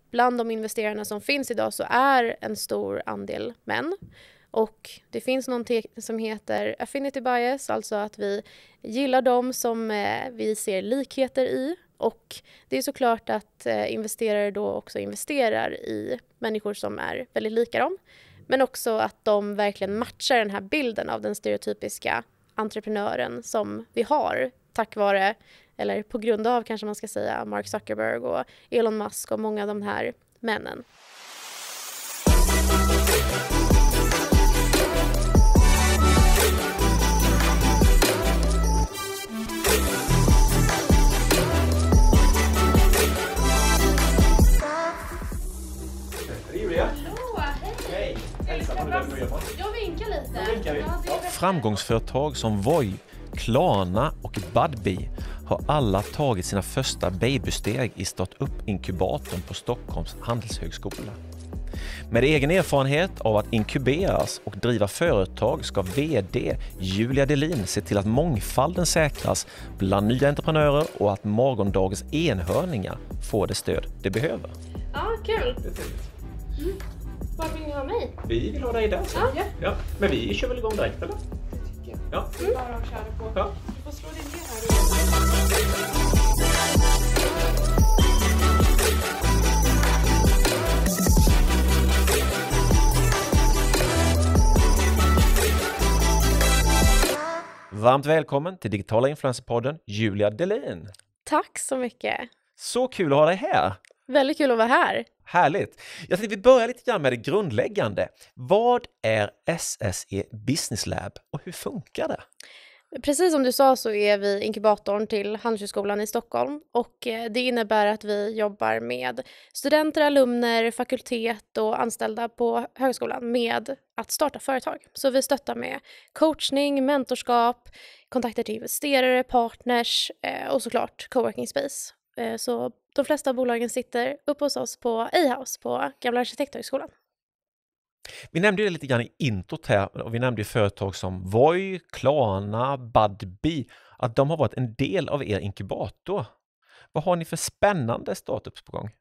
bland de investerarna som finns idag så är en stor andel män. Och det finns någonting som heter affinity bias, alltså att vi gillar dem som vi ser likheter i. Och det är såklart att investerare då också investerar i människor som är väldigt lika dem. Men också att de verkligen matchar den här bilden av den stereotypiska entreprenören som vi har tack vare, eller på grund av kanske man ska säga, Mark Zuckerberg och Elon Musk och många av de här männen. Jag vinkar lite. Framgångsföretag som Voi, Klarna och Budbee har alla tagit sina första babysteg i startup-inkubatorn på Stockholms handelshögskola. Med egen erfarenhet av att inkuberas och driva företag ska vd Julia Delin se till att mångfalden säkras bland nya entreprenörer och att morgondagens enhörningar får det stöd de behöver. Ja, kul. Det är trevligt. Var vill ni ha mig? Vi vill ha dig där sen. Ja. Men vi kör väl igång direkt, eller? Det tycker jag. Ja. Det är bara att köra på. Ja. Du får slå dig ner här. Varmt välkommen till Digitala Influencerpodden, Julia Delin. Tack så mycket. Så kul att ha dig här. Väldigt kul att vara här. Härligt. Jag tänkte vi börjar lite grann med det grundläggande. Vad är SSE Business Lab och hur funkar det? Precis som du sa så är vi inkubatorn till Handelshögskolan i Stockholm och det innebär att vi jobbar med studenter, alumner, fakultet och anställda på högskolan med att starta företag. Så vi stöttar med coachning, mentorskap, kontakter till investerare, partners och såklart coworking space. Så de flesta av bolagen sitter uppe hos oss på A-house på Gamla Arkitekthögskolan. Vi nämnde det lite grann i introt här och vi nämnde företag som Voi, Klarna, Budbee, att de har varit en del av er inkubator. Vad har ni för spännande startups på gång?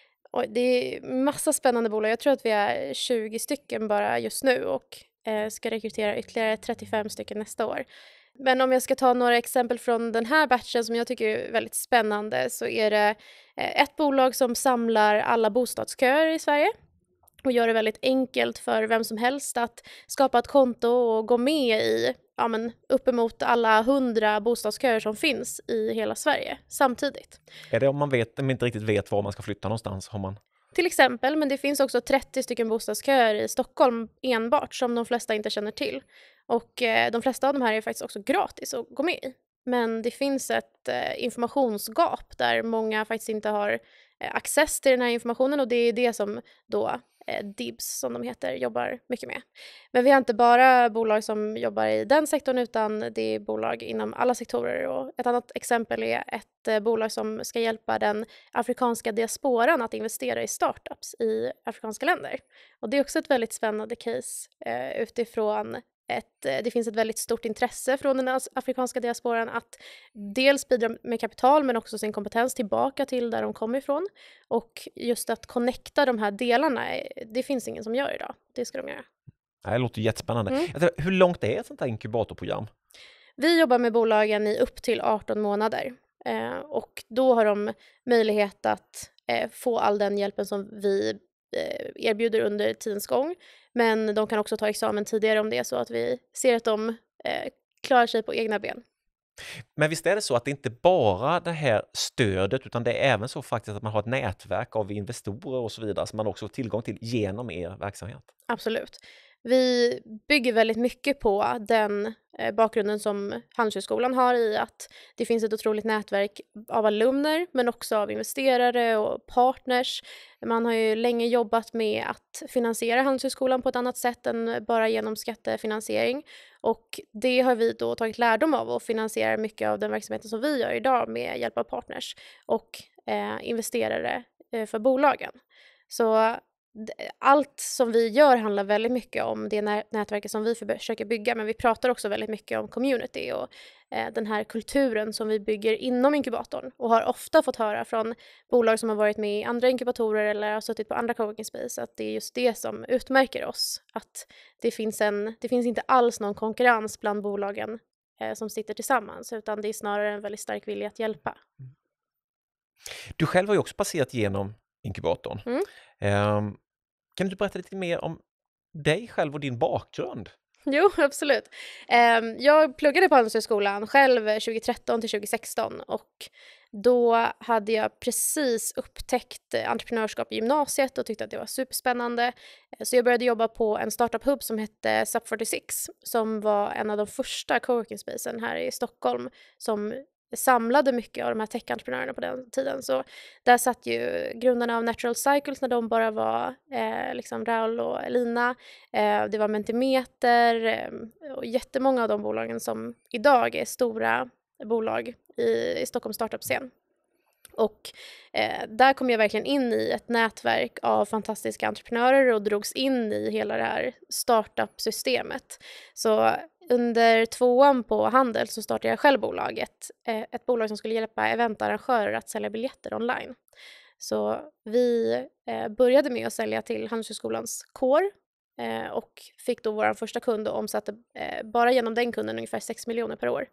Det är massa spännande bolag. Jag tror att vi är 20 stycken bara just nu och ska rekrytera ytterligare 35 stycken nästa år. Men om jag ska ta några exempel från den här batchen som jag tycker är väldigt spännande så är det ett bolag som samlar alla bostadsköer i Sverige och gör det väldigt enkelt för vem som helst att skapa ett konto och gå med i uppemot alla 100 bostadsköer som finns i hela Sverige samtidigt. Är det om man inte riktigt vet var man ska flytta någonstans? Har man... Till exempel, men det finns också 30 stycken bostadsköer i Stockholm enbart som de flesta inte känner till. Och de flesta av de här är faktiskt också gratis att gå med i. Men det finns ett informationsgap där många faktiskt inte har access till den här informationen och det är det som då DIBS som de heter jobbar mycket med. Men vi har inte bara bolag som jobbar i den sektorn utan det är bolag inom alla sektorer och ett annat exempel är ett bolag som ska hjälpa den afrikanska diasporan att investera i startups i afrikanska länder. Och det är också ett väldigt spännande case utifrån det finns ett väldigt stort intresse från den afrikanska diasporan att dels bidra med kapital men också sin kompetens tillbaka till där de kommer ifrån. Och just att connecta de här delarna, det finns ingen som gör idag. Det ska de göra. Det låter jättespännande. Hur långt är ett sånt här inkubatorprogram? Vi jobbar med bolagen i upp till 18 månader. Och då har de möjlighet att få all den hjälpen som vi erbjuder under tidens gång. Men de kan också ta examen tidigare om det är så att vi ser att de klarar sig på egna ben. Men visst är det så att det inte bara det här stödet utan det är även så faktiskt att man har ett nätverk av investorer och så vidare som man också har tillgång till genom er verksamhet? Absolut. Vi bygger väldigt mycket på den bakgrunden som Handelshögskolan har i att det finns ett otroligt nätverk av alumner men också av investerare och partners. Man har ju länge jobbat med att finansiera Handelshögskolan på ett annat sätt än bara genom skattefinansiering och det har vi då tagit lärdom av och finansierar mycket av den verksamheten som vi gör idag med hjälp av partners och investerare för bolagen. Så allt som vi gör handlar väldigt mycket om det nätverket som vi försöker bygga, men vi pratar också väldigt mycket om community och den här kulturen som vi bygger inom inkubatorn, och har ofta fått höra från bolag som har varit med i andra inkubatorer eller har suttit på andra coworking space att det är just det som utmärker oss, att det finns inte alls någon konkurrens bland bolagen som sitter tillsammans, utan det är snarare en väldigt stark vilja att hjälpa. Du själv har ju också passerat genom inkubatorn. Mm. Kan du berätta lite mer om dig själv och din bakgrund? Jo, absolut. Jag pluggade på Handelshögskolan själv 2013 till 2016, och då hade jag precis upptäckt entreprenörskap i gymnasiet och tyckte att det var superspännande. Så jag började jobba på en startup-hub som hette SUP46, som var en av de första coworking-spacen här i Stockholm som samlade mycket av de här tech-entreprenörerna på den tiden. Så där satt ju grundarna av Natural Cycles när de bara var liksom Raul och Elina. Det var Mentimeter och jättemånga av de bolagen som idag är stora bolag i Stockholms startup-scen. Och där kom jag verkligen in i ett nätverk av fantastiska entreprenörer och drogs in i hela det här startup-systemet. Så under 2:an på Handel så startade jag själv bolaget. Ett bolag som skulle hjälpa eventarrangörer att sälja biljetter online. Så vi började med att sälja till Handelshögskolans kår och fick då vår första kund och omsatte bara genom den kunden ungefär 6 miljoner per år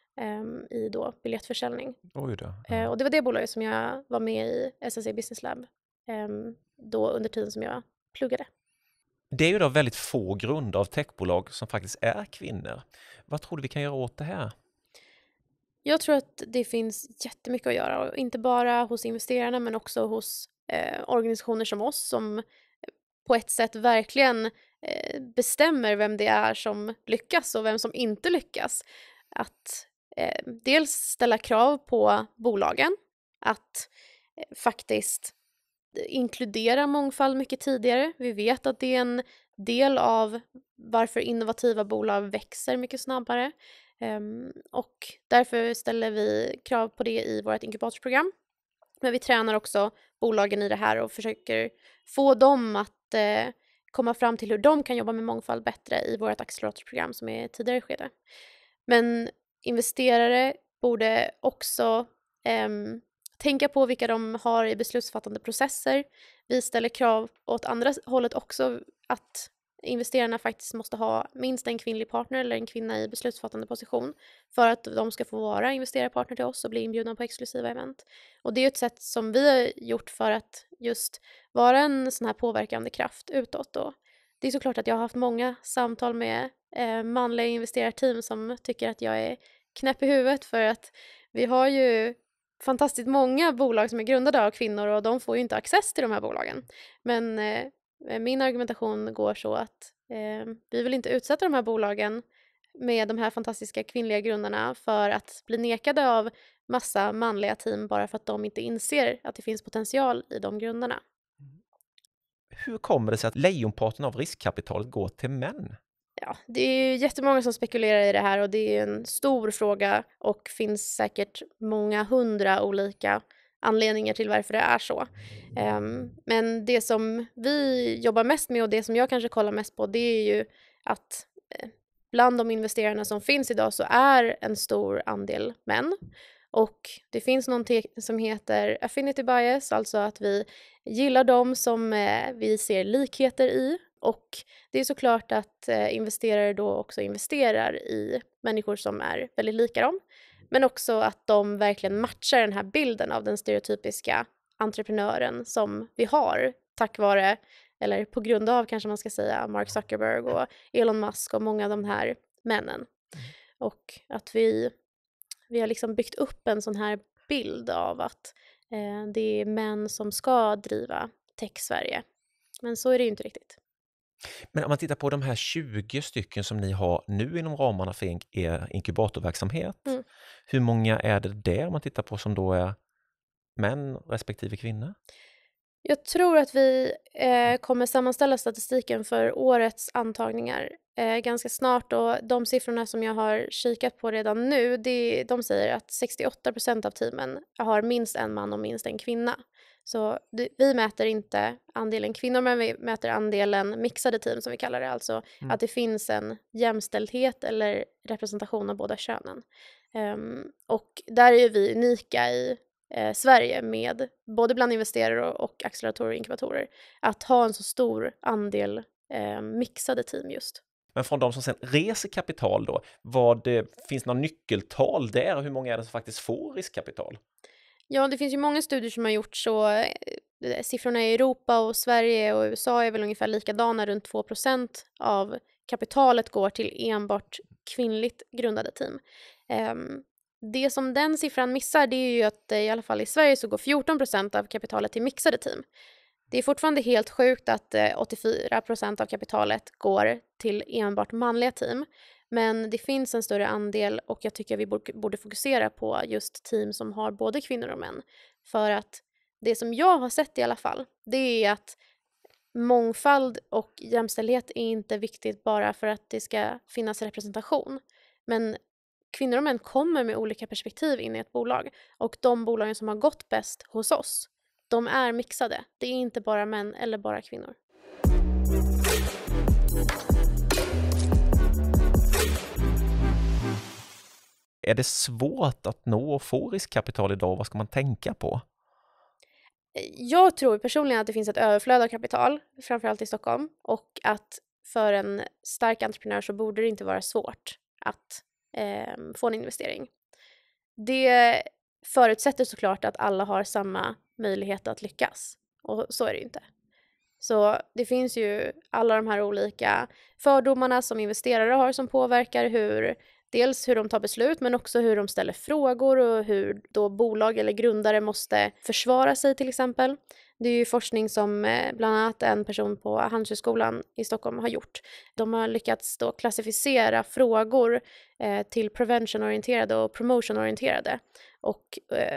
i då biljettförsäljning. Oj då. Och det var det bolaget som jag var med i SSE Business Lab då under tiden som jag pluggade. Det är ju då väldigt få grunder av techbolag som faktiskt är kvinnor. Vad tror du vi kan göra åt det här? Jag tror att det finns jättemycket att göra, och inte bara hos investerarna men också hos organisationer som oss som på ett sätt verkligen bestämmer vem det är som lyckas och vem som inte lyckas. Att dels ställa krav på bolagen, att faktiskt inkludera mångfald mycket tidigare. Vi vet att det är en del av varför innovativa bolag växer mycket snabbare. Och därför ställer vi krav på det i vårt inkubatorsprogram. Men vi tränar också bolagen i det här och försöker få dem att komma fram till hur de kan jobba med mångfald bättre i vårt acceleratorprogram som är i tidigare skede. Men investerare borde också tänka på vilka de har i beslutsfattande processer. Vi ställer krav åt andra hållet också, att investerarna faktiskt måste ha minst en kvinnlig partner eller en kvinna i beslutsfattande position för att de ska få vara investerarpartner till oss och bli inbjudna på exklusiva event. Och det är ett sätt som vi har gjort för att just vara en sån här påverkande kraft utåt. Och det är såklart att jag har haft många samtal med manliga investerarteam som tycker att jag är knäpp i huvudet, för att vi har ju fantastiskt många bolag som är grundade av kvinnor och de får ju inte access till de här bolagen. Men min argumentation går så att vi vill inte utsätta de här bolagen med de här fantastiska kvinnliga grundarna för att bli nekade av massa manliga team bara för att de inte inser att det finns potential i de grundarna. Hur kommer det sig att lejonparten av riskkapitalet går till män? Ja, det är ju jättemånga som spekulerar i det här och det är en stor fråga och finns säkert många 100 olika anledningar till varför det är så. Men det som vi jobbar mest med och det som jag kanske kollar mest på, det är ju att bland de investerarna som finns idag så är en stor andel män. Och det finns någonting som heter affinity bias, alltså att vi gillar dem som vi ser likheter i. Och det är såklart att investerare då också investerar i människor som är väldigt lika dem. Men också att de verkligen matchar den här bilden av den stereotypiska entreprenören som vi har tack vare, eller på grund av kanske man ska säga, Mark Zuckerberg och Elon Musk och många av de här männen. Och att vi har liksom byggt upp en sån här bild av att det är män som ska driva tech-Sverige. Men så är det ju inte riktigt. Men om man tittar på de här 20 stycken som ni har nu inom ramarna för er inkubatorverksamhet, hur många är det där man tittar på som då är män respektive kvinnor? Jag tror att vi kommer sammanställa statistiken för årets antagningar ganska snart, och de siffrorna som jag har kikat på redan nu, de säger att 68% av teamen har minst en man och minst en kvinna. Så vi mäter inte andelen kvinnor, men vi mäter andelen mixade team som vi kallar det. Alltså att det finns en jämställdhet eller representation av båda könen. Och där är vi unika i Sverige med både bland investerare och acceleratorer och inkubatorer att ha en så stor andel mixade team just. Men från de som sen reser kapital då, finns det några nyckeltal där? Hur många är det som faktiskt får riskkapital? Ja, det finns ju många studier som har gjorts så siffrorna i Europa och Sverige och USA är väl ungefär likadana, runt 2% av kapitalet går till enbart kvinnligt grundade team. Det som den siffran missar det är ju att i alla fall i Sverige så går 14% av kapitalet till mixade team. Det är fortfarande helt sjukt att 84% av kapitalet går till enbart manliga team. Men det finns en större andel och jag tycker vi borde fokusera på just team som har både kvinnor och män. För att det som jag har sett i alla fall, det är att mångfald och jämställdhet är inte viktigt bara för att det ska finnas representation. Men kvinnor och män kommer med olika perspektiv in i ett bolag. Och de bolagen som har gått bäst hos oss, de är mixade. Det är inte bara män eller bara kvinnor. Är det svårt att nå och få riskkapital idag? Vad ska man tänka på? Jag tror personligen att det finns ett överflöd av kapital, framförallt i Stockholm. Och att för en stark entreprenör så borde det inte vara svårt att få en investering. Det förutsätter såklart att alla har samma möjlighet att lyckas. Och så är det ju inte. Så det finns ju alla de här olika fördomarna som investerare har som påverkar dels hur de tar beslut men också hur de ställer frågor och hur då bolag eller grundare måste försvara sig till exempel. Det är ju forskning som bland annat en person på Handelshögskolan i Stockholm har gjort. De har lyckats då klassificera frågor till prevention-orienterade och promotion-orienterade och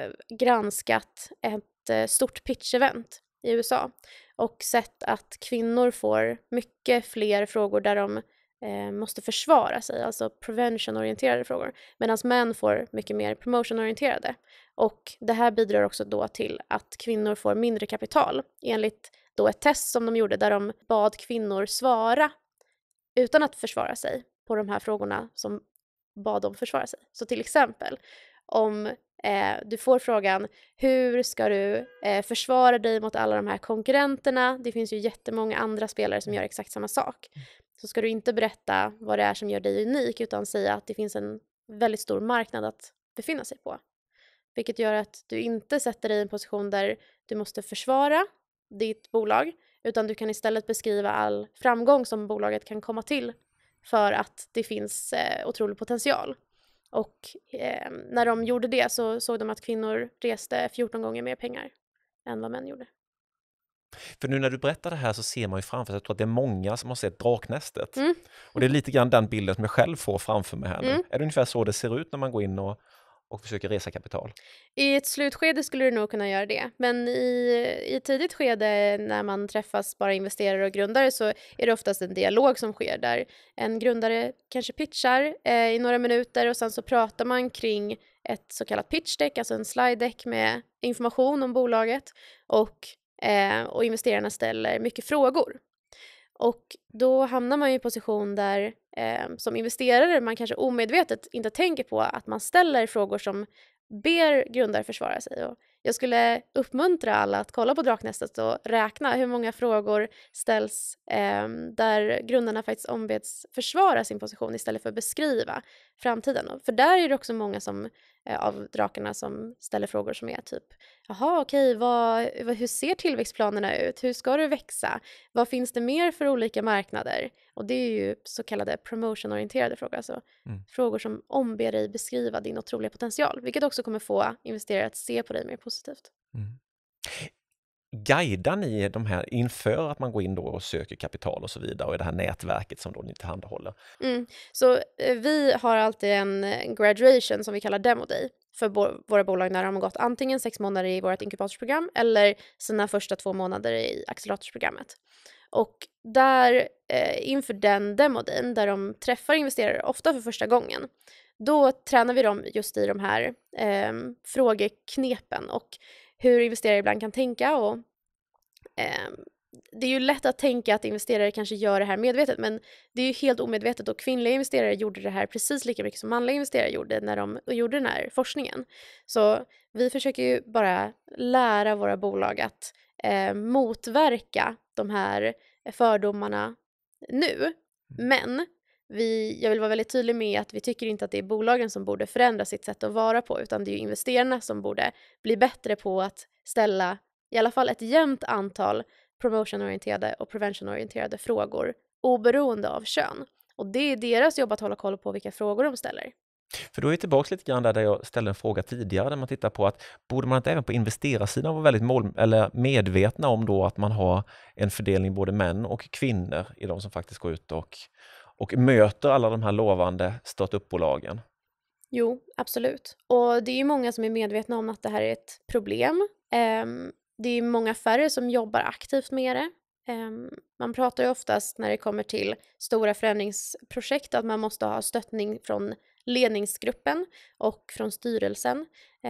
granskat ett stort pitch-event i USA och sett att kvinnor får mycket fler frågor där de måste försvara sig, alltså prevention-orienterade frågor, medan män får mycket mer promotion-orienterade. Och det här bidrar också då till att kvinnor får mindre kapital enligt då ett test som de gjorde där de bad kvinnor svara utan att försvara sig på de här frågorna som bad dem försvara sig. Så till exempel om du får frågan, hur ska du försvara dig mot alla de här konkurrenterna? Det finns ju jättemånga andra spelare som gör exakt samma sak. Så ska du inte berätta vad det är som gör dig unik utan säga att det finns en väldigt stor marknad att befinna sig på. Vilket gör att du inte sätter dig i en position där du måste försvara ditt bolag utan du kan istället beskriva all framgång som bolaget kan komma till för att det finns otrolig potential. Och när de gjorde det så såg de att kvinnor reste 14 gånger mer pengar än vad män gjorde. För nu när du berättar det här så ser man ju framför sig, jag tror att det är många som har sett Draknästet. Och det är lite grann den bilden som jag själv får framför mig här nu. Är det ungefär så det ser ut när man går in och försöker resa kapital? I ett slutskede skulle du nog kunna göra det. Men i ett tidigt skede när man träffas bara investerare och grundare så är det oftast en dialog som sker där en grundare kanske pitchar i några minuter och sen så pratar man kring ett så kallat pitch deck, alltså en slide deck med information om bolaget och investerarna ställer mycket frågor. Och då hamnar man i en position där som investerare man kanske omedvetet inte tänker på att man ställer frågor som ber grundare försvara sig. Och jag skulle uppmuntra alla att kolla på Draknästet och räkna hur många frågor ställs där grundarna faktiskt ombeds försvara sin position istället för att beskriva framtiden. För där är det också många av drakarna som ställer frågor som är typ jaha okej, hur ser tillväxtplanerna ut? Hur ska du växa? Vad finns det mer för olika marknader? Och det är ju så kallade promotion-orienterade frågor. Alltså frågor som omber dig beskriva din otroliga potential. Vilket också kommer få investerare att se på dig mer positivt. Guidar ni de här inför att man går in då och söker kapital och så vidare och i det här nätverket som då ni tillhandahåller? Så vi har alltid en graduation som vi kallar Demo Day för våra bolag när de har gått antingen 6 månader i vårt inkubatorsprogram eller sina första 2 månader i acceleratorsprogrammet. Och där inför den demodayn där de träffar investerare ofta för första gången, då tränar vi dem just i de här frågeknepen och hur investerare ibland kan tänka. Och det är ju lätt att tänka att investerare kanske gör det här medvetet, men det är ju helt omedvetet, och kvinnliga investerare gjorde det här precis lika mycket som manliga investerare gjorde när de gjorde den här forskningen. Så vi försöker ju bara lära våra bolag att motverka de här fördomarna nu. Men jag vill vara väldigt tydlig med att vi tycker inte att det är bolagen som borde förändra sitt sätt att vara på, utan det är ju investerarna som borde bli bättre på att ställa i alla fall ett jämnt antal promotion-orienterade och prevention-orienterade frågor oberoende av kön. Och det är deras jobb att hålla koll på vilka frågor de ställer. För då är vi tillbaka lite grann där jag ställde en fråga tidigare, där man tittar på att borde man inte även på investerarsidan vara väldigt medvetna om då att man har en fördelning både män och kvinnor i de som faktiskt går ut och möter alla de här lovande startup-bolagen? Jo, absolut. Och det är ju många som är medvetna om att det här är ett problem. Det är många färre som jobbar aktivt med det. Man pratar ju oftast när det kommer till stora förändringsprojekt att man måste ha stöttning från ledningsgruppen och från styrelsen.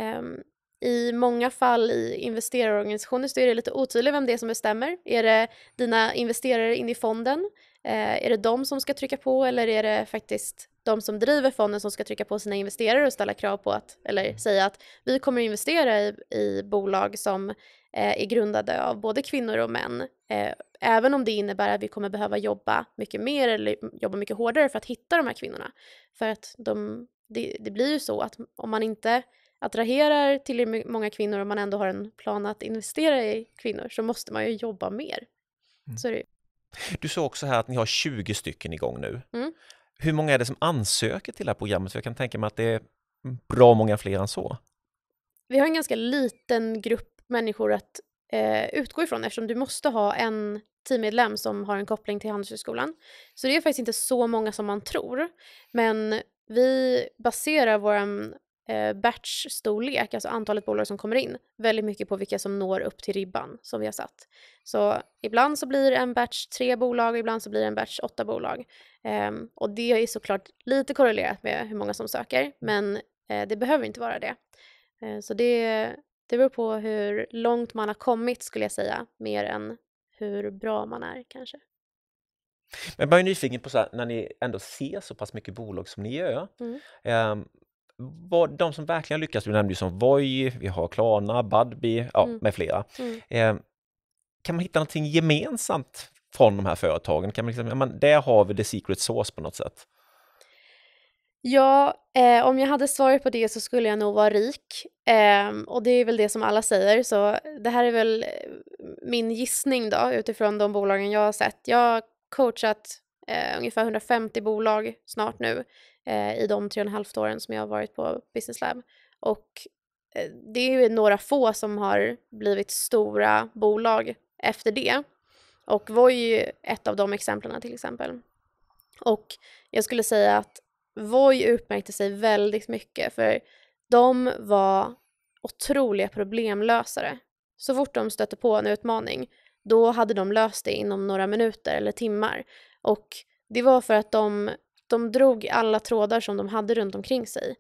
I många fall i investerarorganisationer så är det lite otydligt vem det är som bestämmer. Är det dina investerare in i fonden? Är det de som ska trycka på, eller är det faktiskt de som driver fonden som ska trycka på sina investerare och ställa krav på eller säga att vi kommer att investera i bolag som är grundade av både kvinnor och män, även om det innebär att vi kommer behöva jobba mycket mer eller jobba mycket hårdare för att hitta de här kvinnorna. För att det blir ju så att om man inte attraherar till många kvinnor och man ändå har en plan att investera i kvinnor, så måste man ju jobba mer. Så är det ju. Du sa också här att ni har 20 stycken igång nu. Mm. Hur många är det som ansöker till det här programmet? För jag kan tänka mig att det är bra många fler än så. Vi har en ganska liten grupp människor att utgå ifrån, eftersom du måste ha en teammedlem som har en koppling till Handelshögskolan. Så det är faktiskt inte så många som man tror. Men vi baserar vår batchstorlek, alltså antalet bolag som kommer in, väldigt mycket på vilka som når upp till ribban som vi har satt. Så ibland så blir en batch 3 bolag och ibland så blir en batch 8 bolag. Och det är såklart lite korrelerat med hur många som söker, men det behöver inte vara det. Så det beror på hur långt man har kommit, skulle jag säga, mer än hur bra man är kanske. Men jag är nyfiken på så här, när ni ändå ser så pass mycket bolag som ni gör. De som verkligen lyckas, du nämnde ju som Voi, vi har Klarna, Budbee, med flera. Kan man hitta någonting gemensamt från de här företagen? Kan man liksom, där har vi the secret sauce på något sätt. Ja, om jag hade svaret på det så skulle jag nog vara rik. Och det är väl det som alla säger. Så det här är väl min gissning då, utifrån de bolagen jag har sett. Jag har coachat ungefär 150 bolag snart nu i de 3,5 åren som jag har varit på Business Lab. Och det är ju några få som har blivit stora bolag efter det. Och Voi är ju ett av de exemplen till exempel. Och jag skulle säga att Voi utmärkte sig väldigt mycket, för de var otroliga problemlösare. Så fort de stötte på en utmaning, då hade de löst det inom några minuter eller timmar. Och det var för att de drog alla trådar som de hade runt omkring sig.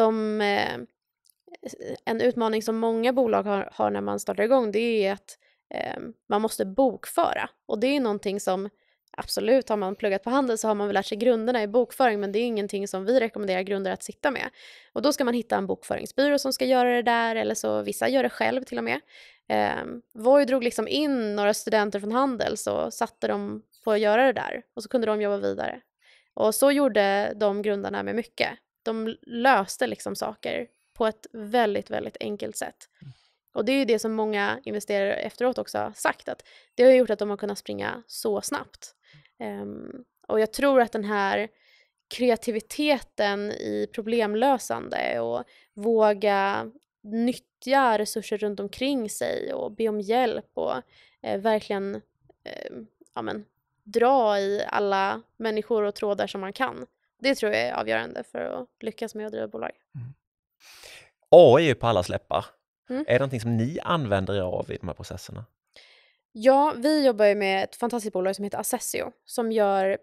En utmaning som många bolag har när man startar igång, det är att man måste bokföra. Och det är någonting som, absolut, har man pluggat på handel så har man väl lärt sig grunderna i bokföring, men det är ingenting som vi rekommenderar grundare att sitta med. Och då ska man hitta en bokföringsbyrå som ska göra det där, eller så vissa gör det själv till och med. Voi drog liksom in några studenter från handel, så satte de på att göra det där och så kunde de jobba vidare. Och så gjorde de grundarna med mycket. De löste liksom saker på ett väldigt, väldigt enkelt sätt. Och det är ju det som många investerare efteråt också har sagt, att det har gjort att de har kunnat springa så snabbt. Och jag tror att den här kreativiteten i problemlösande och våga nyttja resurser runt omkring sig och be om hjälp och verkligen dra i alla människor och trådar som man kan. Det tror jag är avgörande för att lyckas med att driva bolag. AI är ju på alla läppar. Är det någonting som ni använder er av i de här processerna? Ja, vi jobbar ju med ett fantastiskt bolag som heter Assessio, som gör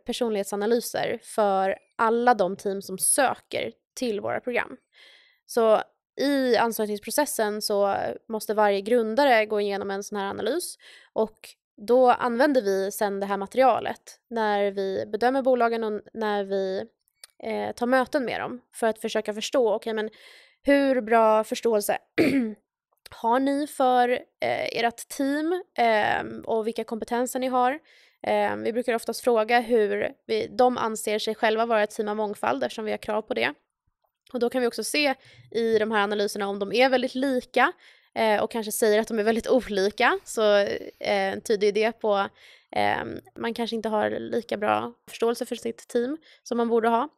personlighetsanalyser för alla de team som söker till våra program. Så i ansökningsprocessen så måste varje grundare gå igenom en sån här analys, och då använder vi sen det här materialet när vi bedömer bolagen och när vi tar möten med dem för att försöka förstå, okej, men hur bra förståelse har ni för ert team och vilka kompetenser ni har. Vi brukar oftast fråga hur de anser sig själva vara ett team av mångfald, eftersom vi har krav på det. Och då kan vi också se i de här analyserna om de är väldigt lika och kanske säger att de är väldigt olika. Så tyder det på man kanske inte har lika bra förståelse för sitt team som man borde ha.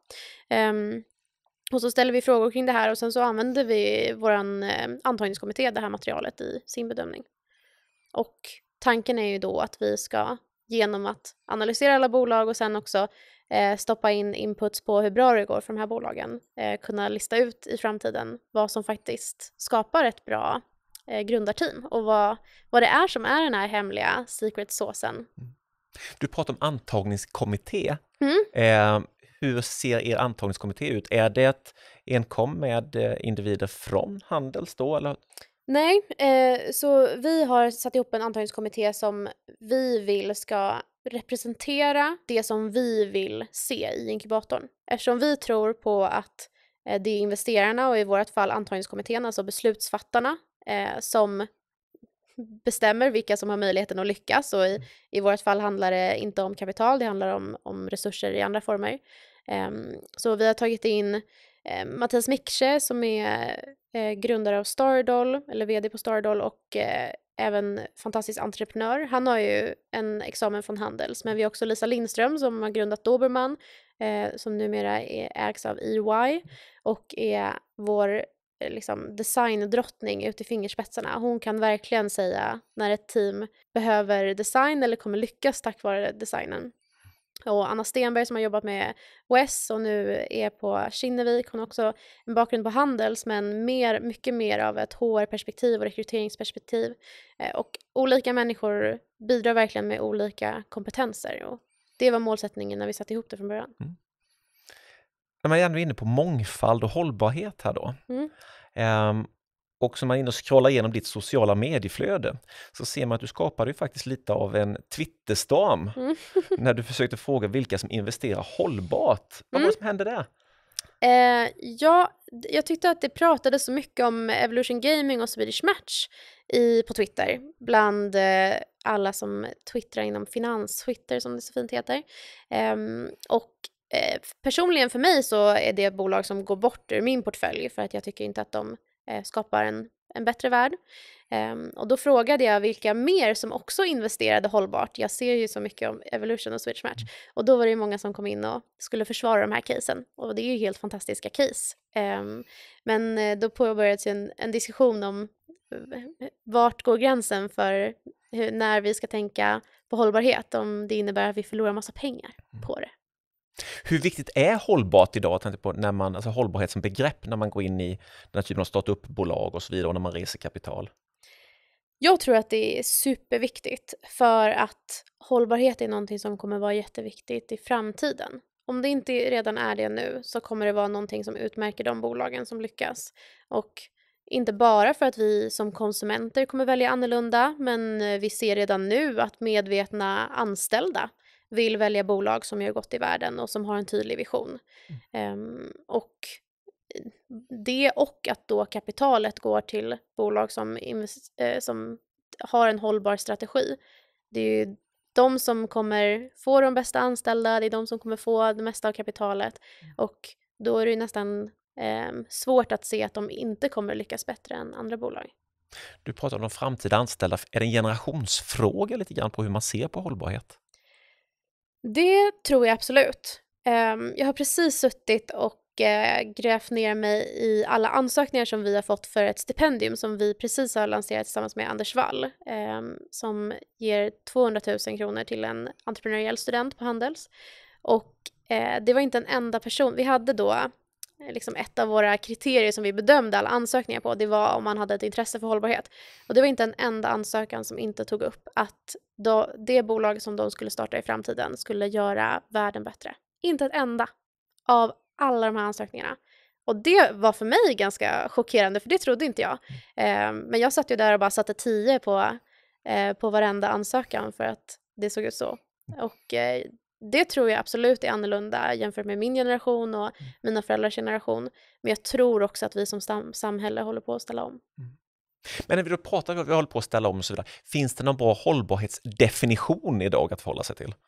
Och så ställer vi frågor kring det här, och sen så använder vi våran antagningskommitté det här materialet i sin bedömning. Och tanken är ju då att vi ska, genom att analysera alla bolag och sen också stoppa in inputs på hur bra det går för de här bolagen, kunna lista ut i framtiden vad som faktiskt skapar ett bra grundarteam och vad det är som är den här hemliga secret saucen. Du pratar om antagningskommitté. Hur ser er antagningskommitté ut? Är det enkom med individer från Handels då? Eller? Nej, så vi har satt ihop en antagningskommitté som vi vill ska representera det som vi vill se i inkubatorn. Eftersom vi tror på att det är investerarna och i vårt fall antagningskommittén, alltså beslutsfattarna, som bestämmer vilka som har möjligheten att lyckas. Och i vårt fall handlar det inte om kapital, det handlar om resurser i andra former. Så vi har tagit in Mattias Miksche som är grundare av Stardoll, eller vd på Stardoll, och även fantastisk entreprenör. Han har ju en examen från Handels, men vi har också Lisa Lindström som har grundat Dobermann, som numera ägs av EY och är vår liksom designdrottning ut i fingerspetsarna. Hon kan verkligen säga när ett team behöver design eller kommer lyckas tack vare designen. Och Anna Stenberg som har jobbat med Wes och nu är på Kinnevik, hon har också en bakgrund på Handels, men mycket mer av ett HR-perspektiv och rekryteringsperspektiv. Och olika människor bidrar verkligen med olika kompetenser, och det var målsättningen när vi satte ihop det från början. När man är ändå inne på mångfald och hållbarhet här då. Och som man är inne och scrollar igenom ditt sociala medieflöde, så ser man att du skapade ju faktiskt lite av en Twitterstorm när du försökte fråga vilka som investerar hållbart. Vad var det som hände där? Jag tyckte att det pratades så mycket om Evolution Gaming och Swedish Match på Twitter, bland alla som twittrar inom finans-Twitter, som det så fint heter. Personligen för mig så är det bolag som går bort ur min portfölj, för att jag tycker inte att de skapar en bättre värld. Och då frågade jag vilka mer som också investerade hållbart. Jag ser ju så mycket om Evolution och Swedish Match. Och då var det ju många som kom in och skulle försvara de här casen. Och det är ju helt fantastiska case. Men då påbörjades en diskussion om vart går gränsen för när vi ska tänka på hållbarhet. Om det innebär att vi förlorar massa pengar på det. Hur viktigt är hållbart idag, på när man, alltså hållbarhet som begrepp, när man går in i den här typen av startup-bolag och så vidare, och när man reser kapital? Jag tror att det är superviktigt, för att hållbarhet är någonting som kommer vara jätteviktigt i framtiden. Om det inte redan är det nu, så kommer det vara någonting som utmärker de bolagen som lyckas. Och inte bara för att vi som konsumenter kommer välja annorlunda, men vi ser redan nu att medvetna anställda vill välja bolag som gör gott i världen och som har en tydlig vision. Och att då kapitalet går till bolag som har en hållbar strategi. Det är ju de som kommer få de bästa anställda, det är de som kommer få det mesta av kapitalet. Och då är det nästan svårt att se att de inte kommer lyckas bättre än andra bolag. Du pratar om de framtida anställda. Är det en generationsfråga lite grann på hur man ser på hållbarhet? Det tror jag absolut. Jag har precis suttit och grävt ner mig i alla ansökningar som vi har fått för ett stipendium som vi precis har lanserat tillsammans med Anders Wall, som ger 200 000 kronor till en entreprenöriell student på Handels. Och det var inte en enda person. Vi hade då liksom ett av våra kriterier som vi bedömde alla ansökningar på, det var om man hade ett intresse för hållbarhet. Och det var inte en enda ansökan som inte tog upp att det bolag som de skulle starta i framtiden skulle göra världen bättre. Inte ett enda av alla de här ansökningarna. Och det var för mig ganska chockerande, för det trodde inte jag. Men jag satt ju där och bara satte 10 på varenda ansökan för att det såg ut så. Och det tror jag absolut är annorlunda jämfört med min generation och mina föräldrars generation. Men jag tror också att vi som samhälle håller på att ställa om. Men när vi då pratar om att vi håller på att ställa om och så vidare, finns det någon bra hållbarhetsdefinition idag att förhålla sig till?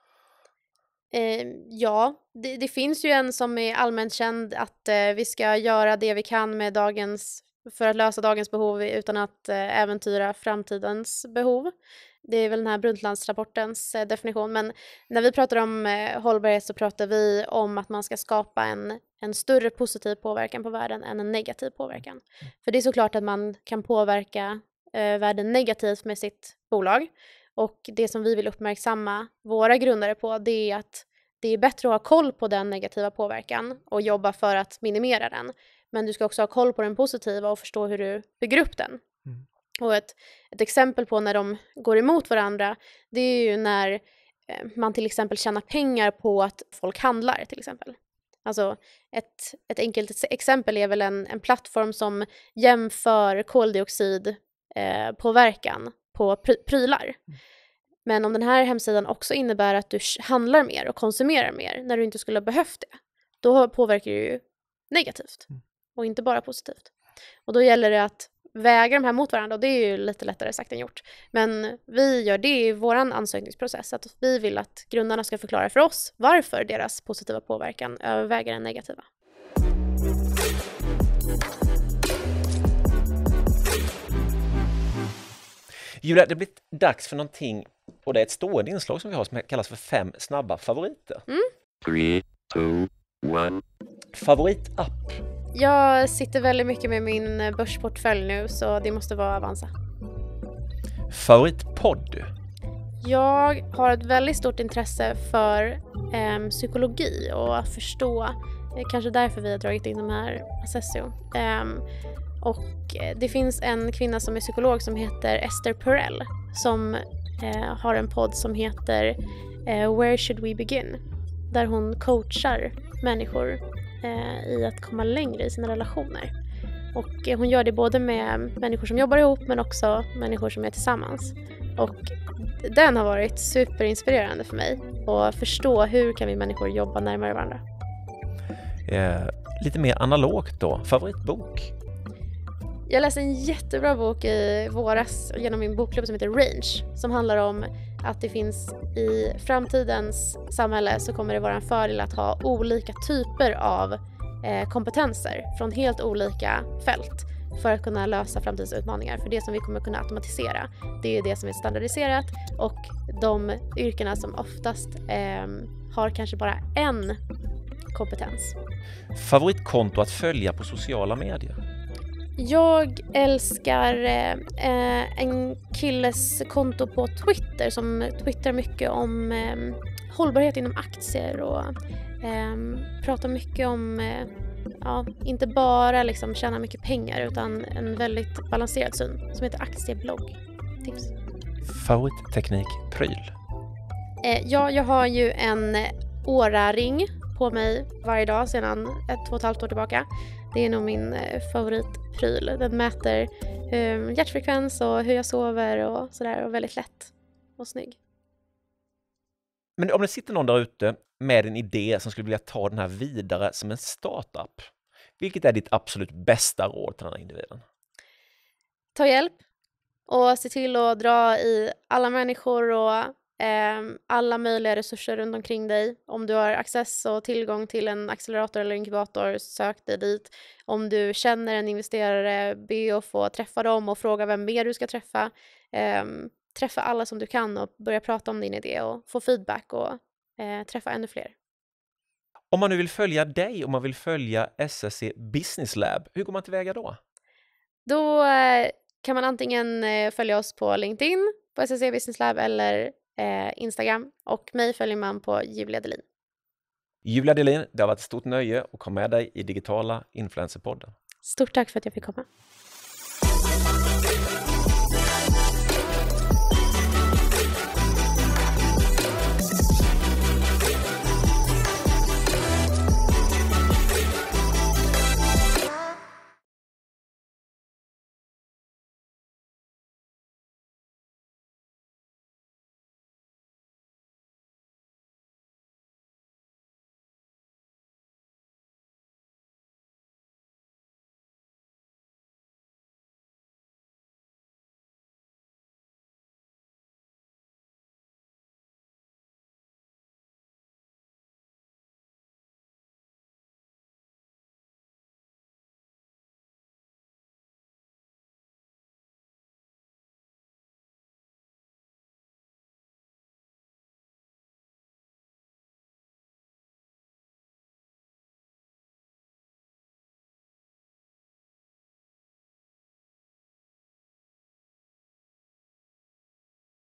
Ja, det finns ju en som är allmänt känd, att vi ska göra det vi kan med för att lösa dagens behov utan att äventyra framtidens behov. Det är väl den här Brundtlandsrapportens definition. Men när vi pratar om hållbarhet så pratar vi om att man ska skapa en större positiv påverkan på världen än en negativ påverkan. För det är såklart att man kan påverka världen negativt med sitt bolag. Och det som vi vill uppmärksamma våra grundare på, det är att det är bättre att ha koll på den negativa påverkan och jobba för att minimera den. Men du ska också ha koll på den positiva och förstå hur du bygger upp den. Och ett exempel på när de går emot varandra, det är ju när man till exempel tjänar pengar på att folk handlar till exempel. Alltså ett enkelt exempel är väl en plattform som jämför koldioxidpåverkan på prylar. Men om den här hemsidan också innebär att du handlar mer och konsumerar mer när du inte skulle ha behövt det, då påverkar det ju negativt och inte bara positivt. Och då gäller det att väga de här mot varandra, och det är ju lite lättare sagt än gjort. Men vi gör det i vår ansökningsprocess, att vi vill att grundarna ska förklara för oss varför deras positiva påverkan överväger den negativa. Julia, det blir dags för någonting, och det är ett stående inslag som vi har som kallas för 5 snabba favoriter. 3, 2, 1. Favoritapp? Jag sitter väldigt mycket med min börsportfölj nu, så det måste vara Avanza. Favoritpodd? Jag har ett väldigt stort intresse för psykologi och att förstå. Kanske därför vi har dragit in de här Assessio. Och det finns en kvinna som är psykolog som heter Esther Perel som har en podd som heter Where Should We Begin? Där hon coachar människor i att komma längre i sina relationer. Och hon gör det både med människor som jobbar ihop men också människor som är tillsammans. Och den har varit superinspirerande för mig att förstå hur kan vi människor jobba närmare varandra. Lite mer analogt då, favoritbok? Jag läste en jättebra bok i våras genom min bokklubb som heter Range, som handlar om att det finns i framtidens samhälle så kommer det vara en fördel att ha olika typer av kompetenser från helt olika fält för att kunna lösa framtidens utmaningar. För det som vi kommer kunna automatisera, det är det som är standardiserat, och de yrkena som oftast har kanske bara en kompetens. Favoritkonto att följa på sociala medier? Jag älskar en killes konto på Twitter som twittrar mycket om hållbarhet inom aktier och pratar mycket om inte bara liksom tjäna mycket pengar utan en väldigt balanserad syn som heter Aktieblogg. Tips. Favoritteknikpryl? Jag har ju en Oura-ring på mig varje dag sedan 2,5 år tillbaka. Det är nog min favoritpryl. Den mäter hjärtfrekvens och hur jag sover och sådär, och väldigt lätt och snygg. Men om det sitter någon där ute med en idé som skulle vilja ta den här vidare som en startup, vilket är ditt absolut bästa råd till den här individen? Ta hjälp och se till att dra i alla människor och alla möjliga resurser runt omkring dig. Om du har access och tillgång till en accelerator eller inkubator, sök dig dit. Om du känner en investerare, be att få träffa dem och fråga vem mer du ska träffa. Träffa alla som du kan och börja prata om din idé och få feedback och träffa ännu fler. Om man nu vill följa dig och man vill följa SSC Business Lab, hur går man tillväga då? Då kan man antingen följa oss på LinkedIn, på SSC Business Lab eller Instagram, och mig följer man på Julia Delin. Julia Delin, det har varit ett stort nöje att komma med dig i Digitala Influencerpodden. Stort tack för att jag fick komma.